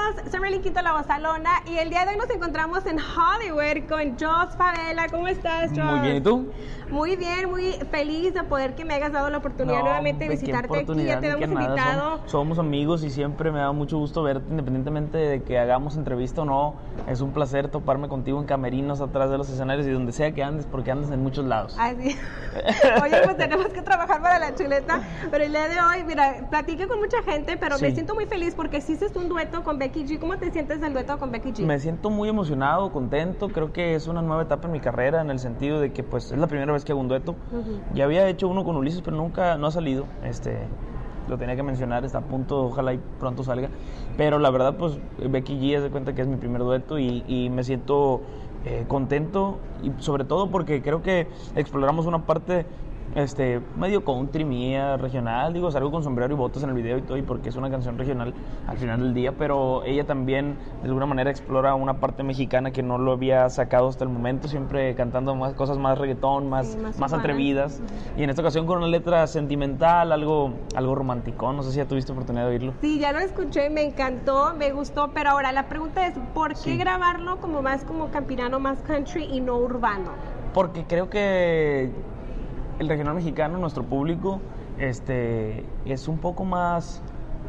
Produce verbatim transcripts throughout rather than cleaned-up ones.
soy Merlin Quinto, la Bozalona, y el día de hoy nos encontramos en Hollywood con Jos Favela. ¿Cómo estás, Jos? Muy bien, ¿y tú? Muy bien, muy feliz de poder que me hayas dado la oportunidad No, nuevamente de ¿de qué visitarte aquí. oportunidad? Ya te Ni habíamos que nada, invitado. Somos, somos amigos y siempre me da mucho gusto verte, independientemente de que hagamos entrevista o no. Es un placer toparme contigo en camerinos, atrás de los escenarios y donde sea que andes, porque andas en muchos lados. Así. Oye, pues tenemos que trabajar para la chuleta, pero el día de hoy, mira, platiqué con mucha gente, pero Sí. me siento muy feliz porque hiciste un dueto con Becky G. ¿Cómo te sientes del dueto con Becky G? Me siento muy emocionado, contento. Creo que es una nueva etapa en mi carrera, en el sentido de que pues es la primera vez que hago un dueto. Ujú. Ya había hecho uno con Ulises, pero nunca, no ha salido. Este, lo tenía que mencionar, está a punto, ojalá y pronto salga. Pero la verdad, pues Becky G hace cuenta que es mi primer dueto y, y me siento eh, contento, y sobre todo porque creo que exploramos una parte este medio country mía, regional, digo, salgo con sombrero y botas en el video y todo, y porque es una canción regional al final del día, pero ella también de alguna manera explora una parte mexicana que no lo había sacado hasta el momento, siempre cantando más cosas más reggaetón, más, Sí, más más urbanas. atrevidas, y en esta ocasión con una letra sentimental, algo, algo romántico. No sé si ya tuviste oportunidad de oírlo. Sí, ya lo escuché, me encantó, me gustó, pero ahora la pregunta es, ¿por qué Sí. grabarlo como más como campirano, más country y no urbano? Porque creo que el regional mexicano, nuestro público, este, es un poco más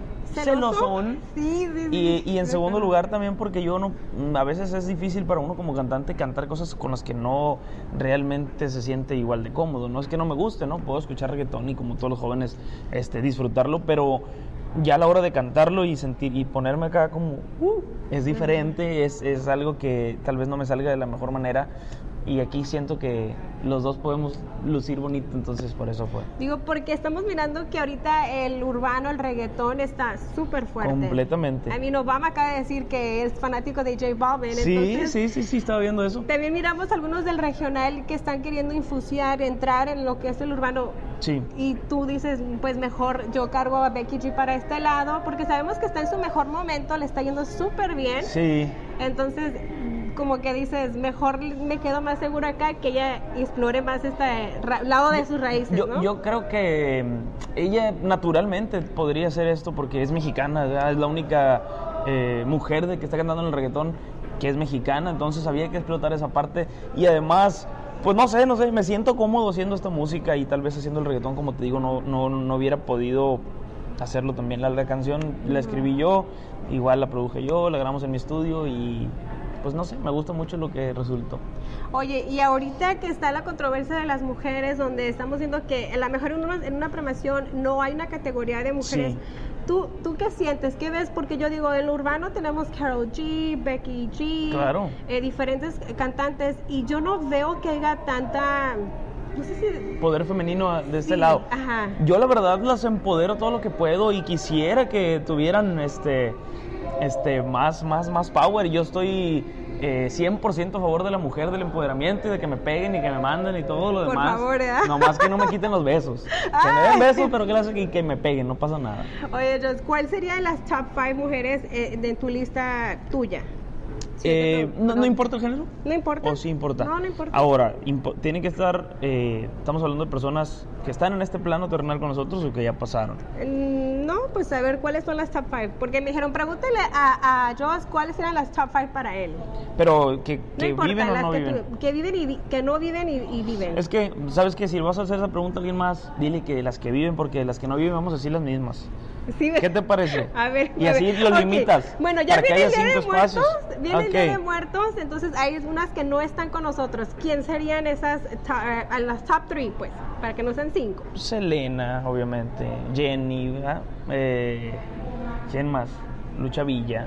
celosón. Sí, sí, sí. Y, y en sí, segundo sí. lugar también porque yo no, a veces es difícil para uno como cantante cantar cosas con las que no realmente se siente igual de cómodo. No es que no me guste, ¿no? Puedo escuchar reggaetón y como todos los jóvenes este, disfrutarlo, pero ya a la hora de cantarlo y sentir y ponerme acá como uh, es diferente, es, es algo que tal vez no me salga de la mejor manera. Y aquí siento que los dos podemos lucir bonito, entonces por eso fue. Digo, porque estamos mirando que ahorita el urbano, el reggaetón está súper fuerte. Completamente. A mí Obama acaba de decir que es fanático de J Balvin. Sí, entonces, sí, sí, sí, estaba viendo eso. También miramos algunos del regional que están queriendo infusiar, entrar en lo que es el urbano. Sí. Y tú dices, pues mejor yo cargo a Becky G para este lado, porque sabemos que está en su mejor momento, le está yendo súper bien. Sí. Entonces, como que dices, mejor me quedo más segura acá, que ella explore más este ra- lado de sus raíces, Yo, ¿no? yo creo que mm, ella naturalmente podría hacer esto porque es mexicana, ¿verdad? Es la única eh, mujer de que está cantando en el reggaetón que es mexicana, entonces había que explotar esa parte y además, pues no sé, no sé, me siento cómodo haciendo esta música y tal vez haciendo el reggaetón, como te digo, no, no, no hubiera podido hacerlo también. La, la canción la escribí yo, igual la produje yo, la grabamos en mi estudio y pues no sé, me gusta mucho lo que resultó. Oye, y ahorita que está la controversia de las mujeres, donde estamos viendo que a lo mejor en una, en una premiación no hay una categoría de mujeres, Sí. ¿tú, ¿tú qué sientes? ¿Qué ves? Porque yo digo, en lo urbano tenemos Karol G, Becky G, Claro. eh, diferentes cantantes, y yo no veo que haya tanta... No sé si... Poder femenino de este Sí, lado. ajá. Yo la verdad las empodero todo lo que puedo y quisiera que tuvieran este, este más, más, más power. Yo estoy eh, cien por ciento a favor de la mujer, del empoderamiento y de que me peguen y que me manden y todo lo Por demás. favor, ¿eh? Nomás que no me quiten los besos. Que me den besos, pero que, las, que, que me peguen, no pasa nada. Oye, Jos, ¿cuál serían las top five mujeres eh, de tu lista tuya? Sí, Eh, no, no, no. ¿No importa el género? ¿No importa? ¿O sí importa? No, no importa. Ahora, impo- tiene que estar, eh, estamos hablando de personas que están en este plano terrenal con nosotros o que ya pasaron. Mm, No, pues a ver cuáles son las top five. Porque me dijeron, pregúntale a, a Jos cuáles eran las top five para él. Pero que, No que importa, viven o las no que, viven. tú- que viven y vi- que no viven y, y viven. Es que, ¿sabes qué? Si vas a hacer esa pregunta a alguien más, dile que las que viven, porque las que no viven vamos a decir las mismas. Sí, ¿Qué te parece? A ver, Y a así ver. lo Ok. limitas. Bueno, ya para que viene el haya Día de cinco Muertos. espacios. Viene el Día de Ok. Muertos, entonces hay unas que no están con nosotros. ¿Quién serían esas, to- eh, a las top three, pues? Para que no sean cinco. Selena, obviamente. Jenny, ¿verdad? Eh, ¿Quién más? Lucha Villa.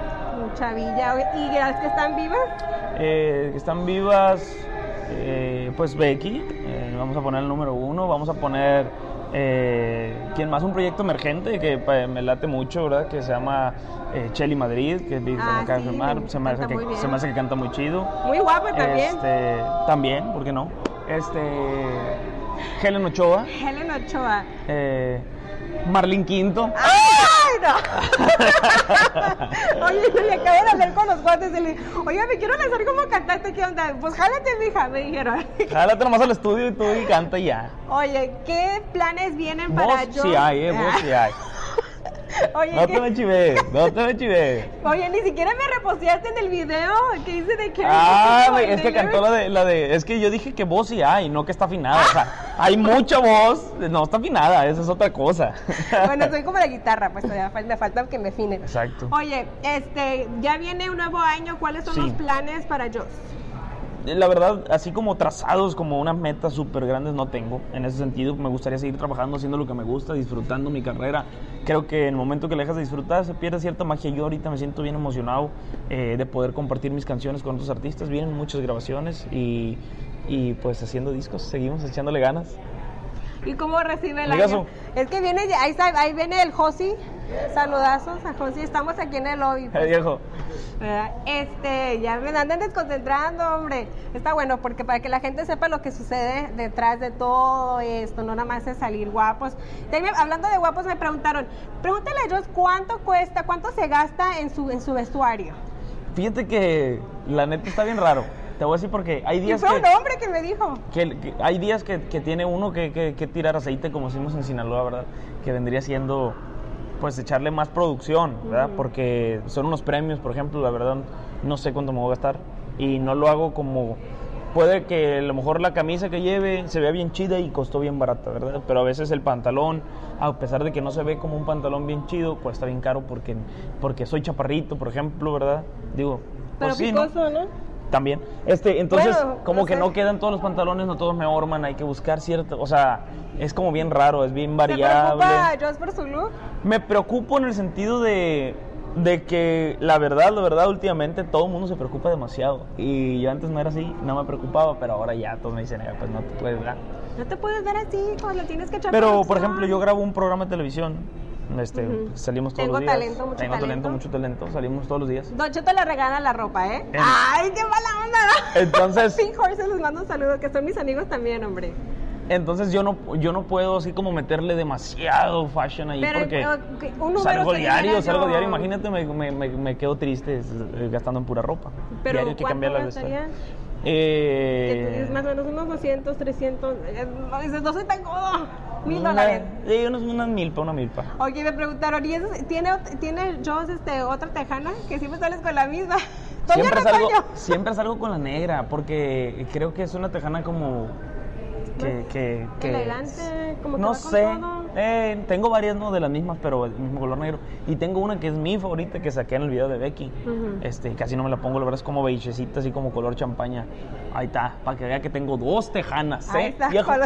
Chavilla. ¿Y las que están vivas? Eh, que están vivas, eh, pues Becky, eh, vamos a poner el número uno, vamos a poner, eh, ¿quién más? Un proyecto emergente que pa, me late mucho, ¿verdad? Que se llama eh, Chely Madrid, que se me Ah, acaba de sí, firmar, me se me, hace canta muy que, bien. se me hace que canta muy chido. Muy guapa también. Este, también, ¿por qué no? Este, Helen Ochoa, Helen Ochoa. eh, Marlene Quinto. ¡Ay, no! Oye, yo le acabo de hablar con los guantes y le dije, oye, me quiero lanzar como cantante, ¿qué onda? Pues jálate, mija, me dijeron. Jálate nomás al estudio y tú y canta y ya. Oye, ¿qué planes vienen para Voz yo? sí hay, eh, voz sí hay. Oye, No ¿qué? te me chives, no te me chives. Oye, ni siquiera me reposteaste en el video que hice de que... Ah, güey, es que cantó la de, la de... Es que yo dije que voz sí hay, no que está afinada. O sea, hay mucha voz, no está afinada, esa es otra cosa. Bueno, soy como la guitarra, pues todavía fal- me falta que me afine. Exacto. Oye, este, ya viene un nuevo año, ¿cuáles son Sí. los planes para Joss? La verdad, así como trazados, como unas metas súper grandes no tengo. En ese sentido, me gustaría seguir trabajando, haciendo lo que me gusta, disfrutando mi carrera. Creo que en el momento que le dejas de disfrutar, se pierde cierta magia. Yo ahorita me siento bien emocionado eh, de poder compartir mis canciones con otros artistas. Vienen muchas grabaciones y, y pues haciendo discos, seguimos echándole ganas. ¿Y cómo recibe el Amigazo. año? Es que viene, ahí, está, ahí viene el Josi. Saludazos a Josi, estamos aquí en el lobby. Eh, viejo. ¿Verdad? Este, ya me andan desconcentrando, hombre. Está bueno porque para que la gente sepa lo que sucede detrás de todo esto, no nada más es salir guapos. También, hablando de guapos, me preguntaron, pregúntale a Joss cuánto cuesta, cuánto se gasta en su, en su vestuario. Fíjate que la neta está bien raro. Te voy a decir porque hay Y días fue que... un hombre que me dijo. Que, que hay días que, que tiene uno que, que, que tirar aceite, como decimos en Sinaloa, ¿verdad? Que vendría siendo, pues, echarle más producción, ¿verdad? Uh-huh. Porque son unos premios, por ejemplo, la verdad, no sé cuánto me voy a gastar. Y no lo hago como... Puede que a lo mejor la camisa que lleve se vea bien chida y costó bien barata, ¿verdad? Pero a veces el pantalón, a pesar de que no se ve como un pantalón bien chido, cuesta bien caro porque, porque soy chaparrito, por ejemplo, ¿verdad? Digo, pero pues sí, picoso, ¿no? ¿no? También. Este, entonces, bueno, como no que sé. no quedan todos los pantalones, no todos me orman, hay que buscar cierto, o sea, es como bien raro, es bien variable. ¿Se preocupa Joss por su look? Me preocupo en el sentido de, de que la verdad, la verdad, últimamente todo el mundo se preocupa demasiado. Y yo antes no era así, no me preocupaba, pero ahora ya todos me dicen, "Eh, pues no te puedes dar". No te puedes ver así, cuando tienes que echar Pero, producción. por ejemplo, yo grabo un programa de televisión. Este, Ujú. Salimos todos Tengo los días. talento, mucho Tengo talento, talento. mucho talento. Salimos todos los días. Don Cheto le regala la ropa, ¿eh? En- ¡Ay, qué mala onda! Entonces- Pink Horses les mando un saludo, que son mis amigos también, hombre. Entonces yo no, yo no puedo así como meterle demasiado fashion ahí Pero, porque eh, un número salgo se diario, genera, salgo yo- diario. Imagínate, me, me, me, me quedo triste eh, gastando en pura ropa. Pero, diario hay que ¿cuánto cambiar la gastarías? Eh, Que tú dices más o menos unos doscientos, trescientos. eh, No, dices, no soy tan codo. Mil una- dólares. Sí, unos, unas milpa, una milpa. Oye, me preguntaron, ¿y eso, tiene, tiene Joss este, otra tejana? Que siempre sales con la misma. Toño Siempre salgo, Retoño. siempre salgo con la negra porque creo que es una tejana como que, que, que Elegante, como que no va con sé, todo. eh, tengo varias, ¿no? De las mismas, pero el mismo color negro. Y tengo una que es mi favorita que saqué en el video de Becky. Ujú. Este, casi no me la pongo, la verdad es como beigecita, así como color champaña. Ahí está, para que vea que tengo dos tejanas, ¿eh? Ahí está. viejo? con los-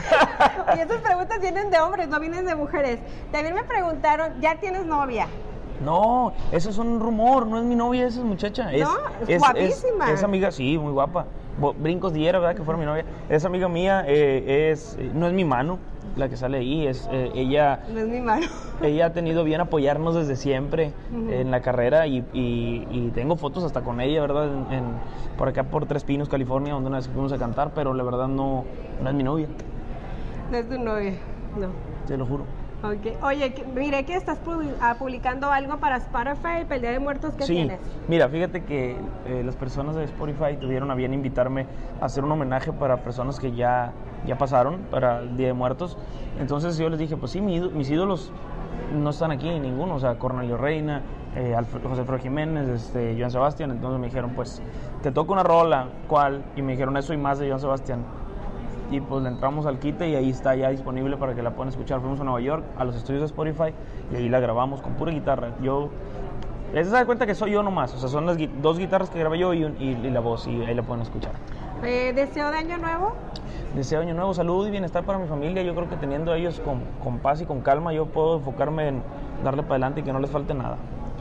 y esas preguntas vienen de hombres, no vienen de mujeres. También me preguntaron, ¿ya tienes novia? No, eso es un rumor, no es mi novia, esa es muchacha. Es, No, es guapísima. Es, es amiga, sí, muy guapa. Bo- Brincos diera, ¿verdad? Que fuera mi novia. Es amiga mía, eh, es, no es mi mano la que sale ahí, es eh, ella. No es mi mano. Ella ha tenido bien apoyarnos desde siempre Ujú. en la carrera y, y- y tengo fotos hasta con ella, ¿verdad? En, en- por acá por Tres Pinos, California, donde una vez fuimos a cantar, pero la verdad no, no es mi novia, No es tu novia. No. te lo juro. Okay. Oye, que- miré que estás pu- ah, publicando algo para Spotify, para el Día de Muertos, ¿qué Sí, tienes? mira, fíjate que eh, las personas de Spotify tuvieron a bien invitarme a hacer un homenaje para personas que ya, ya pasaron para el Día de Muertos. Entonces yo les dije, pues sí, mi ído- mis ídolos no están aquí ninguno, o sea, Cornelio Reina, eh, Alfred- José Alfredo Jiménez, este, Joan Sebastián. Entonces me dijeron, pues te toca una rola, ¿cuál? Y me dijeron eso y más de Joan Sebastián. Y pues le entramos al quite y ahí está ya disponible para que la puedan escuchar. Fuimos a Nueva York, a los estudios de Spotify, y ahí la grabamos con pura guitarra. Yo, esa se da cuenta que soy yo nomás, o sea, son las gui- dos guitarras que grabé yo y, un- y- y la voz, y ahí la pueden escuchar. Eh, ¿Deseo de año nuevo? Deseo año nuevo, salud y bienestar para mi familia. Yo creo que teniendo a ellos con, con paz y con calma, yo puedo enfocarme en darle para adelante y que no les falte nada.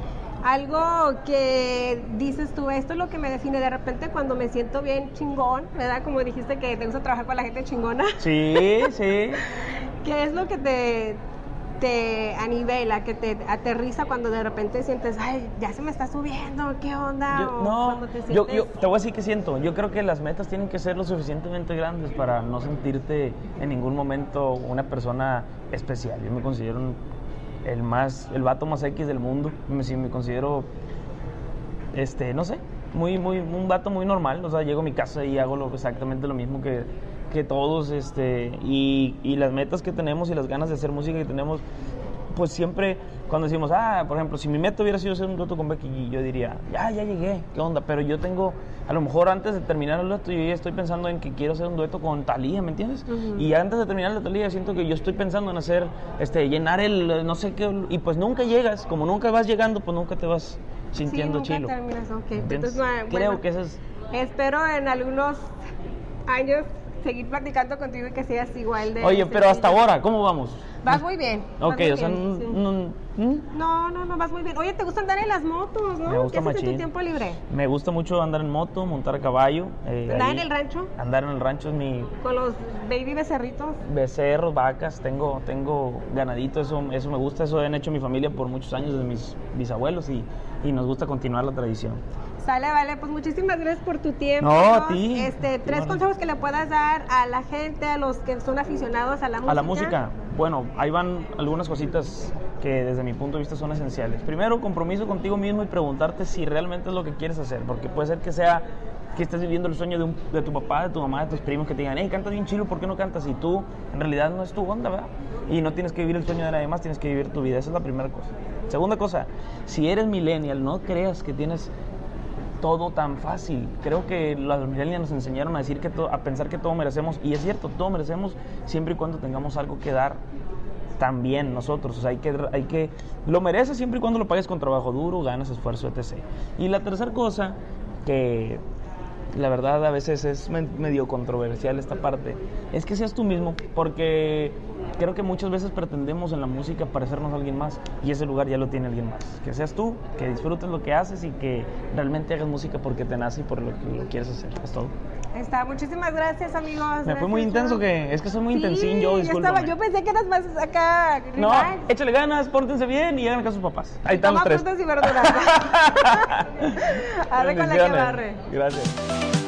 Algo que dices tú, esto es lo que me define de repente cuando me siento bien chingón, ¿verdad? Como dijiste que te gusta trabajar con la gente chingona. Sí, sí. ¿Qué es lo que te, te anivela, que te aterriza cuando de repente sientes, ay, ya se me está subiendo, ¿qué onda? Yo- O no, cuando te yo, sientes- yo te voy a decir que siento. Yo creo que las metas tienen que ser lo suficientemente grandes para no sentirte en ningún momento una persona especial. Yo me considero un- el más, el vato más X del mundo. Me, sí, me considero, este, no sé, muy, muy, un vato muy normal. O sea, llego a mi casa y hago lo, exactamente lo mismo que, que todos, este, y, y las metas que tenemos y las ganas de hacer música que tenemos, pues siempre cuando decimos, ah, por ejemplo, si mi meta hubiera sido hacer un dueto con Becky G, yo diría, ya, ya llegué, ¿qué onda? Pero yo tengo, a lo mejor antes de terminar el dueto, yo ya estoy pensando en que quiero hacer un dueto con Thalía, ¿me entiendes? Uh-huh. Y antes de terminar el de Thalía, siento que yo estoy pensando en hacer, este, llenar el, no sé qué, y pues nunca llegas, como nunca vas llegando, pues nunca te vas sintiendo sí, nunca chilo. Terminas, okay. Entonces, Creo bueno, que eso es... Espero en algunos años seguir platicando contigo y que sigas igual de... Oye, pero hasta ahora, ¿cómo vamos? Vas muy bien. Ok, muy o sea, bien, sí. no, no, no, no, vas muy bien. Oye, ¿te gusta andar en las motos, no? Me gusta ¿Qué haces machín. en tu tiempo libre? Me gusta mucho andar en moto, montar a caballo. Eh, ¿Andar ahí, en el rancho? Andar en el rancho es mi... ¿Con los baby becerritos? Becerros, vacas, tengo, tengo ganadito, eso, eso me gusta, eso han hecho mi familia por muchos años, desde mis bisabuelos, y, y nos gusta continuar la tradición. Sale, vale, pues muchísimas gracias por tu tiempo. No, a ti. Este, tres bueno. consejos que le puedas dar a la gente, a los que son aficionados a la música. A la música, bueno, ahí van algunas cositas que desde mi punto de vista son esenciales. Primero, compromiso contigo mismo y preguntarte si realmente es lo que quieres hacer, porque puede ser que sea que estés viviendo el sueño de, un, de tu papá, de tu mamá, de tus primos, que te digan, hey, cantas bien chilo, ¿por qué no cantas? Y tú, en realidad, no es tu onda, ¿verdad? Y no tienes que vivir el sueño de nadie más, tienes que vivir tu vida. Esa es la primera cosa. Segunda cosa, si eres millennial, no creas que tienes todo tan fácil. Creo que los millennials nos enseñaron a decir que to- a pensar que todo merecemos, y es cierto, todo merecemos siempre y cuando tengamos algo que dar también nosotros. O sea, hay que, hay que lo mereces siempre y cuando lo pagues con trabajo duro, ganas, esfuerzo, etcétera. Y la tercera cosa, que la verdad a veces es me- medio controversial esta parte, es que seas tú mismo, porque creo que muchas veces pretendemos en la música parecernos a alguien más, y ese lugar ya lo tiene alguien más. Que seas tú, que disfrutes lo que haces y que realmente hagas música porque te nace y por lo que lo quieres hacer. Es todo. Está, muchísimas gracias, amigos. Me gracias, fue muy intenso, que es que soy muy sí, intensín yo, yo, discúlpame. estaba, yo pensé que eras más acá. No, relax. échale ganas, pórtense bien y hagan caso a sus papás. Ahí están los Toma tres. frutas y verduras. Arre con la que Bendiciones. barre. Gracias.